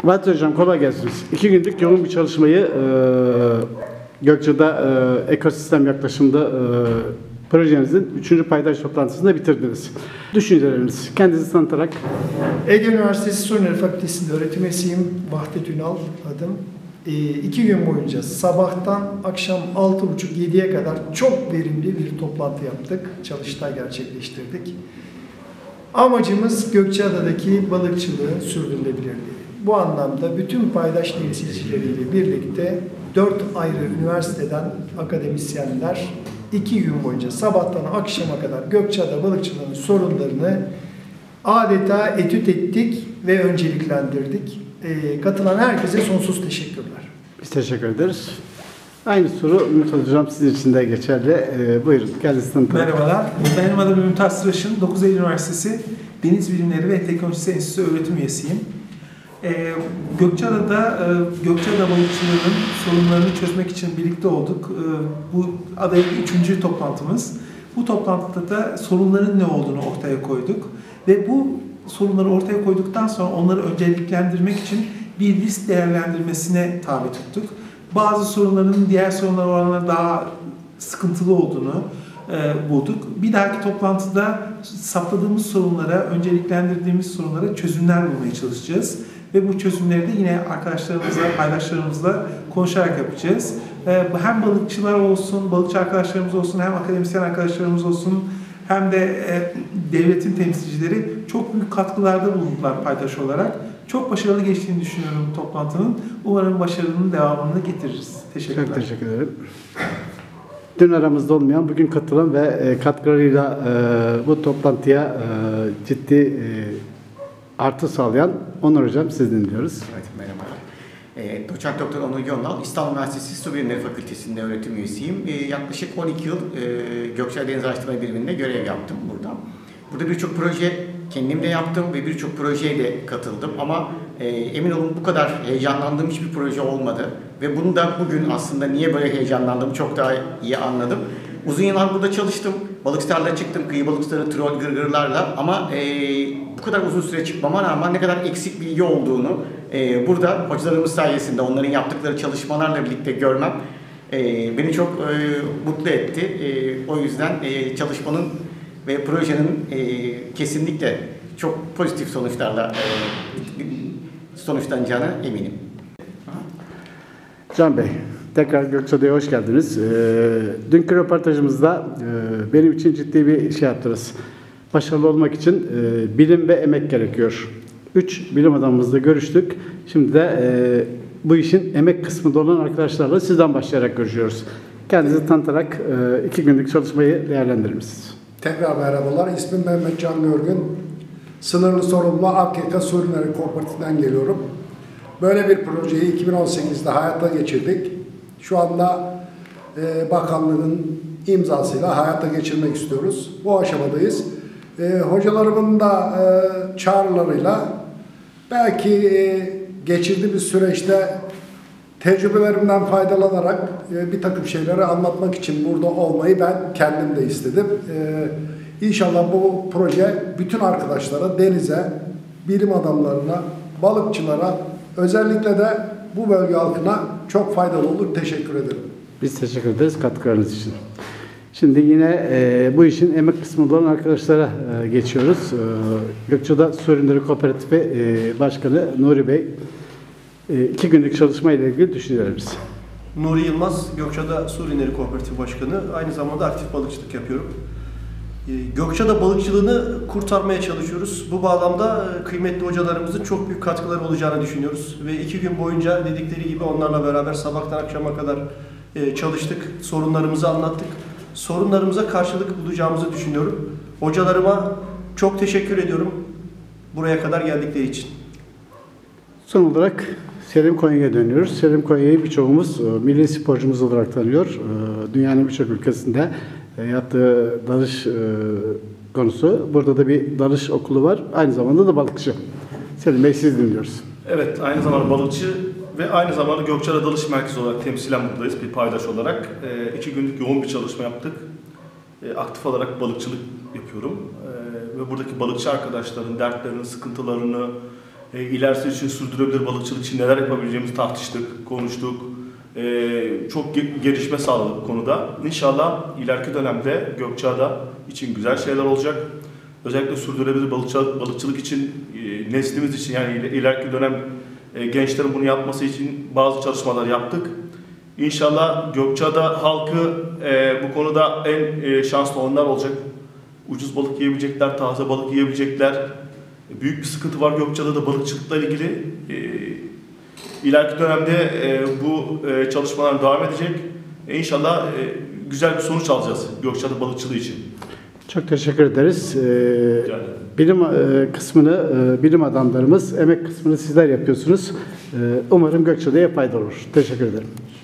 Fatih Hocam kolay gelsin. 2 günlük yoğun bir çalışmayı Gökçe'de ekosistem yaklaşımda projenizin 3. paydaş toplantısında bitirdiniz. Düşünceleriniz kendinizi tanıtarak. Ege Üniversitesi Sorunları Fakültesi'nde öğretim üyesiyim. Vahdet Ünal adım. 2 gün boyunca sabahtan akşam 6.30-7'ye kadar çok verimli bir toplantı yaptık. Çalıştay gerçekleştirdik. Amacımız Gökçeada'daki balıkçılığın sürdürülebilirliği. Bu anlamda bütün paydaş temsilcileriyle birlikte 4 ayrı üniversiteden akademisyenler 2 gün boyunca sabahtan akşama kadar Gökçeada balıkçılığının sorunlarını adeta etüt ettik ve önceliklendirdik. Katılan herkese sonsuz teşekkürler. Biz teşekkür ederiz. Aynı soru Mümtaz Hocam sizin için de geçerli. Buyurun kendinizi tanıtın. Merhabalar. Benim adım Mümtaz Tıraş'ın 9 Eylül Üniversitesi Deniz Bilimleri ve Teknolojisi Enstitüsü öğretim üyesiyim. Gökçeada balıkçılığının sorunlarını çözmek için birlikte olduk. Bu adayın 3. toplantımız. Bu toplantıda da sorunların ne olduğunu ortaya koyduk. Ve bu sorunları ortaya koyduktan sonra onları önceliklendirmek için bir risk değerlendirmesine tabi tuttuk. Bazı sorunların diğer sorunlar oranla daha sıkıntılı olduğunu bulduk. Bir dahaki toplantıda saptadığımız sorunlara, önceliklendirdiğimiz sorunlara çözümler bulmaya çalışacağız. Ve bu çözümleri de yine arkadaşlarımızla, paydaşlarımızla konuşarak yapacağız. Hem balıkçılar olsun, balıkçı arkadaşlarımız olsun, hem akademisyen arkadaşlarımız olsun, hem de devletin temsilcileri çok büyük katkılarda bulundular paydaş olarak. Çok başarılı geçtiğini düşünüyorum toplantının. Umarım başarının devamını getiririz. Teşekkürler. Çok teşekkür ederim. Dün aramızda olmayan, bugün katılan ve katkılarıyla bu toplantıya ciddi artı sağlayan Onur Hocam siz dinliyoruz. Evet, merhabalar. Doçent Doktor Onur Yonal, İstanbul Üniversitesi Su Bilimleri Fakültesi'nde öğretim üyesiyim. Yaklaşık 12 yıl Gökçeada Deniz Araştırma Biriminde görev yaptım burada. Burada birçok proje kendim de yaptım ve birçok projeye de katıldım ama emin olun bu kadar heyecanlandığım hiçbir proje olmadı. Ve bunu da bugün aslında niye böyle heyecanlandığımı çok daha iyi anladım. Uzun yıllar burada çalıştım. Balıkçılarla çıktım, kıyı balıkçıları, troll, gırgırlarla ama bu kadar uzun süre çıkmama rağmen ne kadar eksik bilgi olduğunu burada hocalarımız sayesinde onların yaptıkları çalışmalarla birlikte görmem beni çok mutlu etti. O yüzden çalışmanın ve projenin kesinlikle çok pozitif sonuçlarla sonuçlanacağına eminim. Can Bey, tekrar Gökçeada'ya hoş geldiniz. Dünkü röportajımızda benim için ciddi bir şey yaptınız. Başarılı olmak için bilim ve emek gerekiyor. 3 bilim adamımızla görüştük. Şimdi de bu işin emek kısmında olan arkadaşlarla sizden başlayarak görüşüyoruz. Kendinizi tanıtarak 2 günlük çalışmayı değerlendirir misiniz? Tekrar merhabalar. İsmim Mehmet Can Görgün. Sınırlı sorumlu Akyaka Su Ürünleri Kooperatifinden geliyorum. Böyle bir projeyi 2018'de hayata geçirdik. Şu anda bakanlığın imzasıyla hayata geçirmek istiyoruz. Bu aşamadayız. Hocalarımın da çağrılarıyla belki geçirdiğimiz süreçte tecrübelerimden faydalanarak bir takım şeyleri anlatmak için burada olmayı ben kendim de istedim. İnşallah bu proje bütün arkadaşlara, denize, bilim adamlarına, balıkçılara, özellikle de bu bölge halkına çok faydalı olur. Teşekkür ederim. Biz teşekkür ederiz katkılarınız için. Şimdi yine bu işin emek kısmında olan arkadaşlara geçiyoruz. Gökçeada Su Ürünleri Kooperatifi Başkanı Nuri Bey, 2 günlük çalışma ile ilgili düşüncelerimiz. Nuri Yılmaz, Gökçeada Su Ürünleri Kooperatifi Başkanı. Aynı zamanda aktif balıkçılık yapıyorum. Gökçeada balıkçılığını kurtarmaya çalışıyoruz. Bu bağlamda kıymetli hocalarımızın çok büyük katkıları olacağını düşünüyoruz. Ve 2 gün boyunca dedikleri gibi onlarla beraber sabahtan akşama kadar çalıştık. Sorunlarımızı anlattık. Sorunlarımıza karşılık bulacağımızı düşünüyorum. Hocalarıma çok teşekkür ediyorum buraya kadar geldikleri için. Son olarak Selim Konya'ya dönüyoruz. Selim Konya'yı birçoğumuz milli sporcumuz olarak tanıyor. Dünyanın birçok ülkesinde yaptığı dalış konusu. Burada da bir dalış okulu var. Aynı zamanda da balıkçı. Selim Bey siz dinliyoruz. Evet, aynı zamanda balıkçı ve aynı zamanda Gökçeada Dalış Merkezi olarak temsilen buradayız bir paydaş olarak. 2 günlük yoğun bir çalışma yaptık. Aktif olarak balıkçılık yapıyorum. Ve buradaki balıkçı arkadaşların dertlerini, sıkıntılarını İlerisi için sürdürülebilir balıkçılık için neler yapabileceğimizi tartıştık, konuştuk. Çok gelişme sağladık bu konuda. İnşallah ileriki dönemde Gökçeada için güzel şeyler olacak. Özellikle sürdürülebilir balıkçılık için, neslimiz için, yani ileriki dönem gençlerin bunu yapması için bazı çalışmalar yaptık. İnşallah Gökçeada halkı bu konuda en şanslı onlar olacak. Ucuz balık yiyebilecekler, taze balık yiyebilecekler. Büyük bir sıkıntı var Gökçeada'da balıkçılıkla ilgili. İleriki dönemde bu çalışmalar devam edecek. İnşallah güzel bir sonuç alacağız Gökçeada balıkçılığı için. Çok teşekkür ederiz. Bilim kısmını bilim adamlarımız, emek kısmını sizler yapıyorsunuz. Umarım Gökçeada'ya faydalı olur. Teşekkür ederim.